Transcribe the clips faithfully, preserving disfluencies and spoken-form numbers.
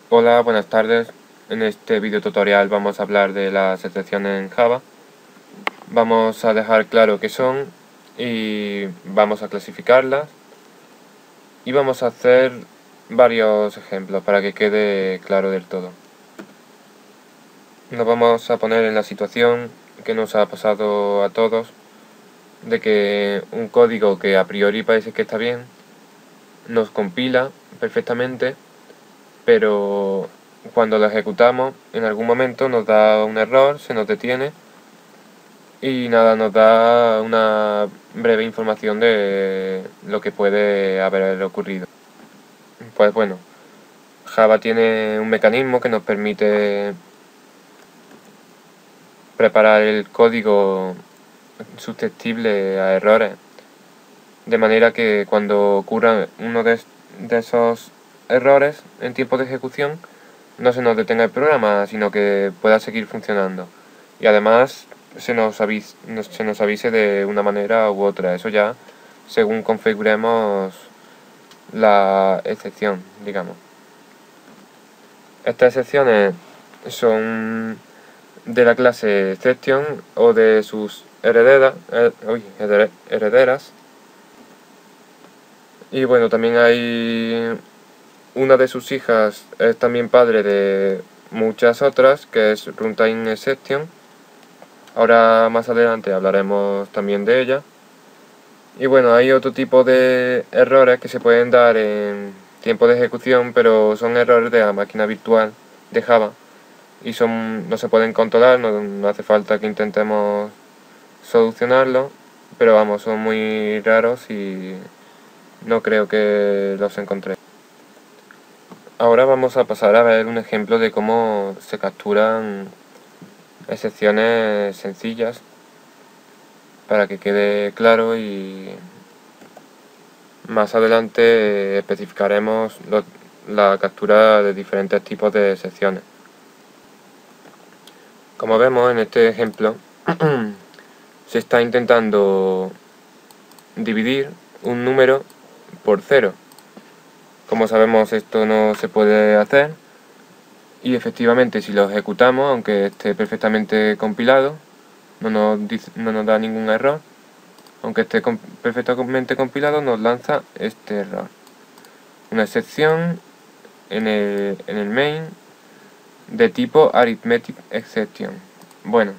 Hola, buenas tardes. En este video tutorial vamos a hablar de las excepciones en Java. Vamos a dejar claro qué son y vamos a clasificarlas. Y vamos a hacer varios ejemplos para que quede claro del todo. Nos vamos a poner en la situación que nos ha pasado a todos, de que un código que a priori parece que está bien, nos compila perfectamente, pero cuando lo ejecutamos en algún momento nos da un error, se nos detiene y nada, nos da una breve información de lo que puede haber ocurrido. Pues bueno, Java tiene un mecanismo que nos permite preparar el código susceptible a errores, de manera que cuando ocurra uno de, de esos errores en tiempo de ejecución no se nos detenga el programa, sino que pueda seguir funcionando. Y además se nos avise, se nos avise de una manera u otra, eso ya según configuremos la excepción, digamos. Estas excepciones son de la clase exception o de sus herederas, eh, uy, herederas. Y bueno, también hay una de sus hijas, es también padre de muchas otras, que es runtime exception. Ahora más adelante hablaremos también de ella. Y bueno, hay otro tipo de errores que se pueden dar en tiempo de ejecución, pero son errores de la máquina virtual de Java y son, no se pueden controlar, no, no hace falta que intentemos solucionarlo, pero vamos, son muy raros y no creo que los encontré. Ahora vamos a pasar a ver un ejemplo de cómo se capturan excepciones sencillas para que quede claro, y más adelante especificaremos lo, la captura de diferentes tipos de excepciones. Como vemos en este ejemplo, se está intentando dividir un número por cero. Como sabemos, esto no se puede hacer, y efectivamente si lo ejecutamos, aunque esté perfectamente compilado, no nos, dice, no nos da ningún error. Aunque esté com perfectamente compilado, nos lanza este error. Una excepción en el, en el main de tipo arithmetic exception. Bueno,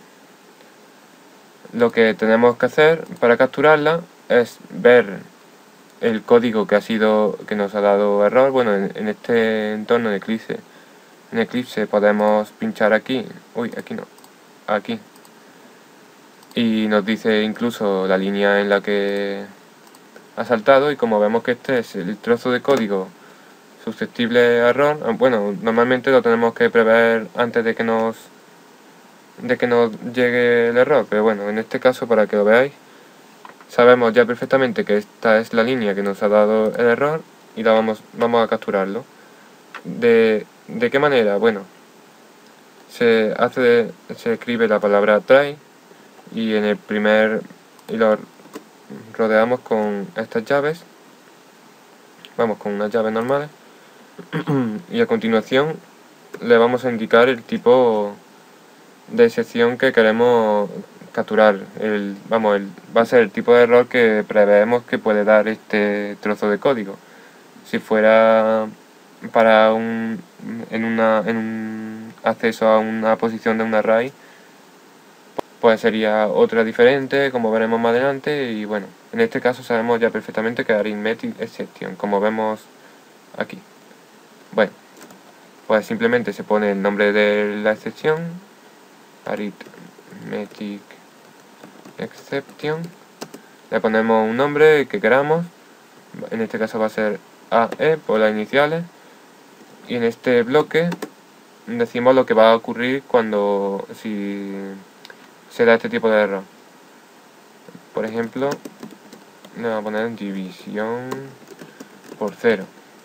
lo que tenemos que hacer para capturarla es ver el código que ha sido que nos ha dado error. Bueno, en, en este entorno de Eclipse, en Eclipse podemos pinchar aquí, uy, aquí no, aquí, y nos dice incluso la línea en la que ha saltado, y como vemos que este es el trozo de código susceptible a error, bueno, normalmente lo tenemos que prever antes de que nos de que nos llegue el error, pero bueno, en este caso, para que lo veáis, sabemos ya perfectamente que esta es la línea que nos ha dado el error y la vamos, vamos a capturarlo. ¿De, de qué manera? Bueno, se hace se escribe la palabra try y en el primer y lo rodeamos con estas llaves, vamos con unas llaves normales, y a continuación le vamos a indicar el tipo de excepción que queremos capturar. El, vamos, el, va a ser el tipo de error que preveemos que puede dar este trozo de código. Si fuera para un, en, una, en un acceso a una posición de un array, pues sería otra diferente, como veremos más adelante. Y bueno, en este caso sabemos ya perfectamente que arithmetic exception, como vemos aquí. Bueno, pues simplemente se pone el nombre de la excepción, arithmetic exception, le ponemos un nombre que queramos, en este caso va a ser A E por las iniciales, y en este bloque decimos lo que va a ocurrir cuando si se da este tipo de error. Por ejemplo, le vamos a poner división por cero,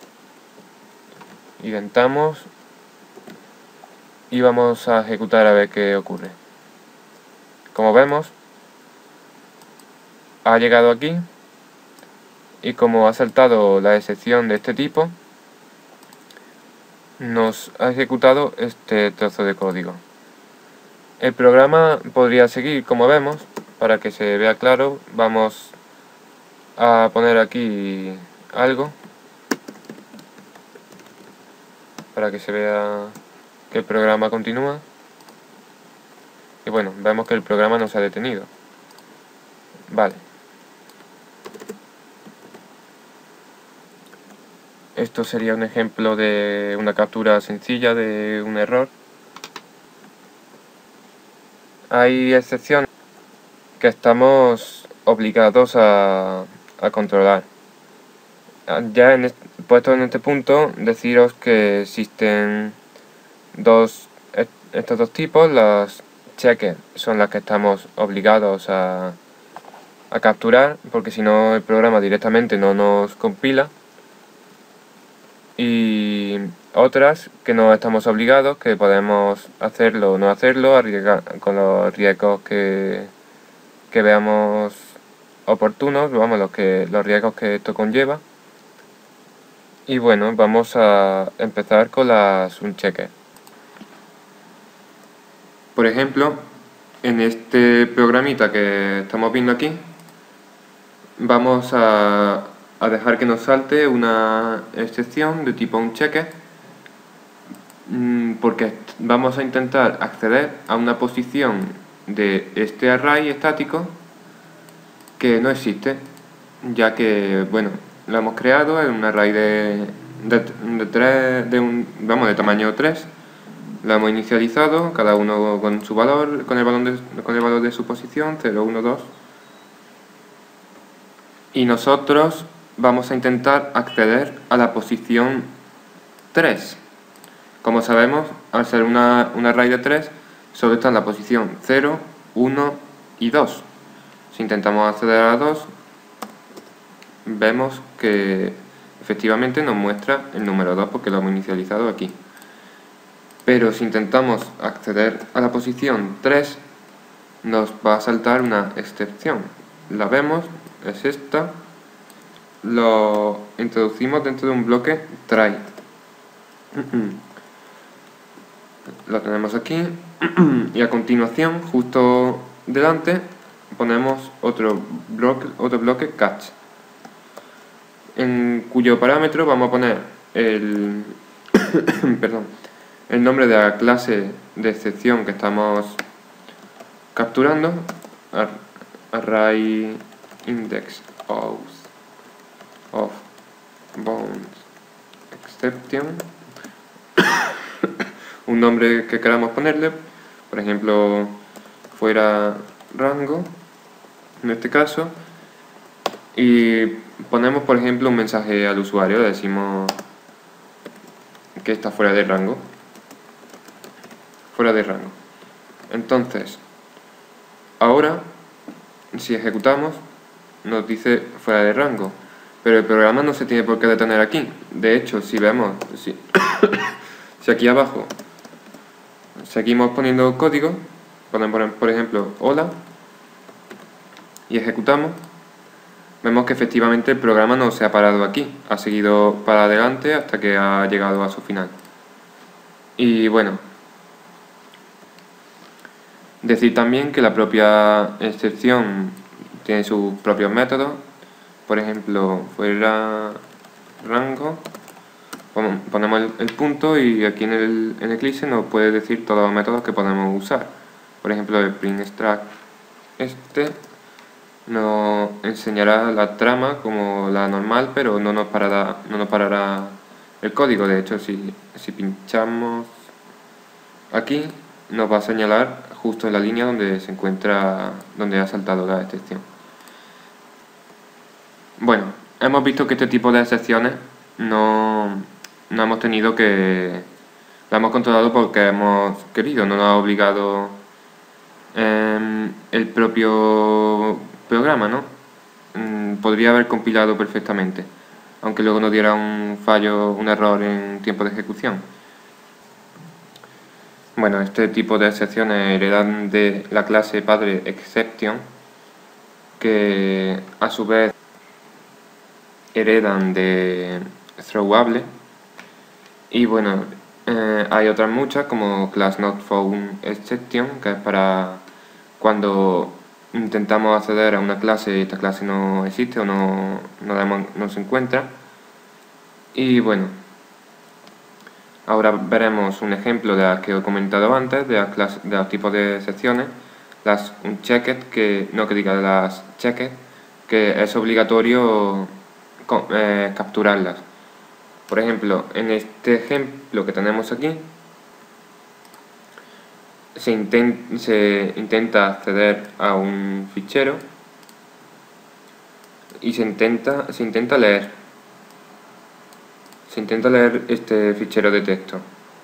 intentamos y vamos a ejecutar a ver qué ocurre. Como vemos, ha llegado aquí, y como ha saltado la excepción de este tipo, nos ha ejecutado este trozo de código. El programa podría seguir como vemos. Para que se vea claro, vamos a poner aquí algo para que se vea que el programa continúa. Y bueno, vemos que el programa no se ha detenido. Vale. Esto sería un ejemplo de una captura sencilla de un error. Hay excepciones que estamos obligados a, a controlar. Ya en este, puesto en este punto, deciros que existen dos, estos dos tipos. Las checkers son las que estamos obligados a, a capturar, porque si no el programa directamente no nos compila. Y otras que no estamos obligados, que podemos hacerlo o no hacerlo, arriesgar, con los riesgos que, que veamos oportunos, vamos, los, que, los riesgos que esto conlleva. Y bueno, vamos a empezar con las uncheckers. Por ejemplo, en este programita que estamos viendo aquí, vamos a, a dejar que nos salte una excepción de tipo unchecker, porque vamos a intentar acceder a una posición de este array estático que no existe, ya que, bueno, lo hemos creado en un array de, de, de, tres, de, un, vamos, de tamaño tres, lo hemos inicializado, cada uno con su valor, con el valor de, con el valor de su posición, cero, uno, dos, y nosotros vamos a intentar acceder a la posición tres. Como sabemos, al ser una, un array de tres, solo está en la posición cero, uno y dos. Si intentamos acceder a la dos, vemos que efectivamente nos muestra el número dos porque lo hemos inicializado aquí. Pero si intentamos acceder a la posición tres, nos va a saltar una excepción. La vemos, es esta. Lo introducimos dentro de un bloque try. Lo tenemos aquí. Y a continuación, justo delante, ponemos otro bloque, otro bloque catch, en cuyo parámetro vamos a poner el, perdón, el nombre de la clase de excepción que estamos capturando, array index of, of bounds exception, un nombre que queramos ponerle, por ejemplo, fuera rango, en este caso, y ponemos, por ejemplo, un mensaje al usuario, le decimos que está fuera de rango, fuera de rango. Entonces, ahora, si ejecutamos, nos dice fuera de rango, pero el programa no se tiene por qué detener aquí. De hecho, si vemos, si, si aquí abajo seguimos poniendo código, ponemos, por ejemplo, hola, y ejecutamos, vemos que efectivamente el programa no se ha parado aquí, ha seguido para adelante hasta que ha llegado a su final. Y bueno, decir también que la propia excepción tiene sus propios métodos. Por ejemplo, fuera rango, ponemos el, el punto y aquí en el en Eclipse nos puede decir todos los métodos que podemos usar. Por ejemplo, el print extract este nos enseñará la trama como la normal, pero no nos parará, no nos parará el código. De hecho, si, si pinchamos aquí, nos va a señalar justo en la línea donde se encuentra, donde ha saltado la excepción. Bueno, hemos visto que este tipo de excepciones no, no hemos tenido que... la hemos controlado porque hemos querido, no nos ha obligado eh, el propio programa, ¿no? Mm, podría haber compilado perfectamente, aunque luego nos diera un fallo, un error en tiempo de ejecución. Bueno, este tipo de excepciones heredan de la clase padre exception, que a su vez heredan de throwable, y bueno, Eh, hay otras muchas, como class not found exception, que es para cuando intentamos acceder a una clase y esta clase no existe o no, no, damos, no se encuentra. Y bueno, ahora veremos un ejemplo de las que he comentado antes, de, las clases, de los tipos de excepciones. Las unchecked, que no que diga las checked, que es obligatorio eh, capturarlas. Por ejemplo, en este ejemplo que tenemos aquí, se, intent, se intenta acceder a un fichero y se intenta, se intenta leer. Se intenta leer este fichero de texto.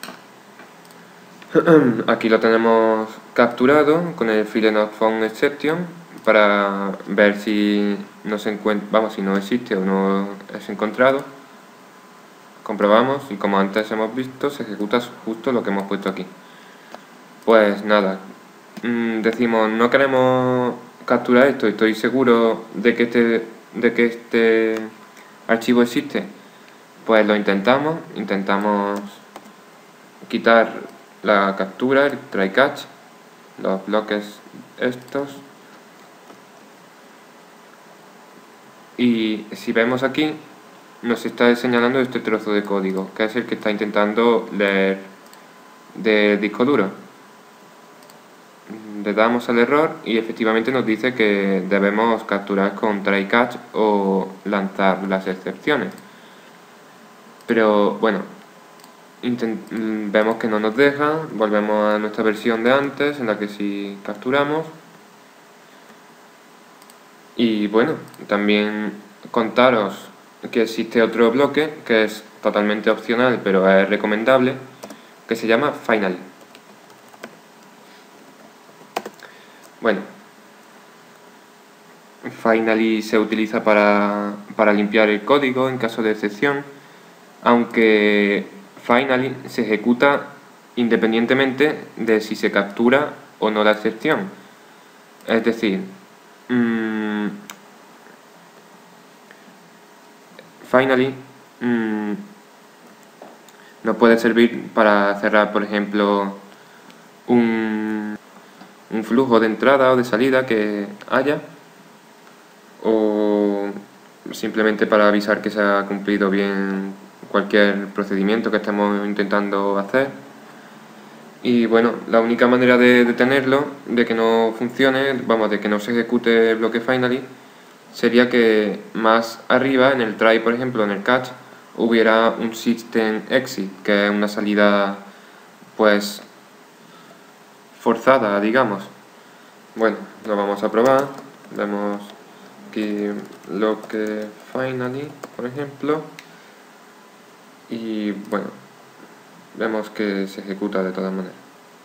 Aquí lo tenemos capturado con el file not found exception para ver si no se encuentra, vamos, si no existe o no es encontrado. Comprobamos y como antes hemos visto se ejecuta justo lo que hemos puesto aquí. Pues nada, decimos no queremos capturar esto, estoy seguro de que este, de que este archivo existe. Pues lo intentamos, intentamos quitar la captura, el try catch, los bloques estos. Y si vemos aquí, nos está señalando este trozo de código, que es el que está intentando leer del disco duro. Le damos al error y efectivamente nos dice que debemos capturar con try catch o lanzar las excepciones. Pero bueno, vemos que no nos deja, volvemos a nuestra versión de antes en la que sí capturamos. Y bueno, también contaros que existe otro bloque que es totalmente opcional pero es recomendable, que se llama Finally. Bueno, Finally se utiliza para, para limpiar el código en caso de excepción, aunque Finally se ejecuta independientemente de si se captura o no la excepción. Es decir, mmm, Finally mmm, nos puede servir para cerrar, por ejemplo, un, un flujo de entrada o de salida que haya, o simplemente para avisar que se ha cumplido bien cualquier procedimiento que estemos intentando hacer. Y bueno, la única manera de detenerlo, de que no funcione, vamos, de que no se ejecute el bloque Finally, sería que más arriba, en el try, por ejemplo, en el catch, hubiera un system exit, que es una salida, pues, forzada, digamos. Bueno, lo vamos a probar. Vemos aquí bloque Finally, por ejemplo, y bueno, vemos que se ejecuta de todas maneras.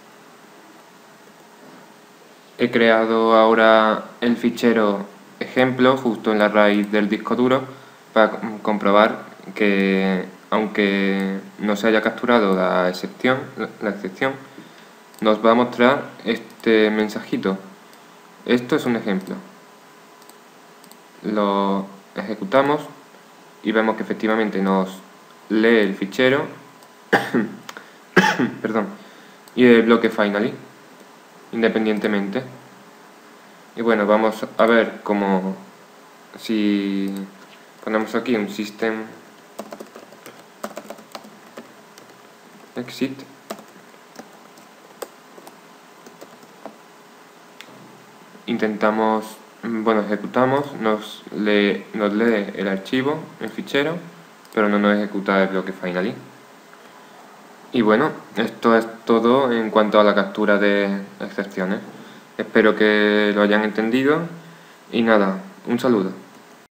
He creado ahora el fichero ejemplo justo en la raíz del disco duro para comprobar que aunque no se haya capturado la excepción, la excepción, nos va a mostrar este mensajito. Esto es un ejemplo. Lo ejecutamos y vemos que efectivamente nos lee el fichero perdón, y el bloque Finally independientemente. Y bueno, vamos a ver cómo, si ponemos aquí un system exit, intentamos, bueno, ejecutamos, nos lee, nos lee el archivo, el fichero, pero no nos ejecuta el bloque Finally. Y bueno, esto es todo en cuanto a la captura de excepciones. Espero que lo hayan entendido y nada, un saludo.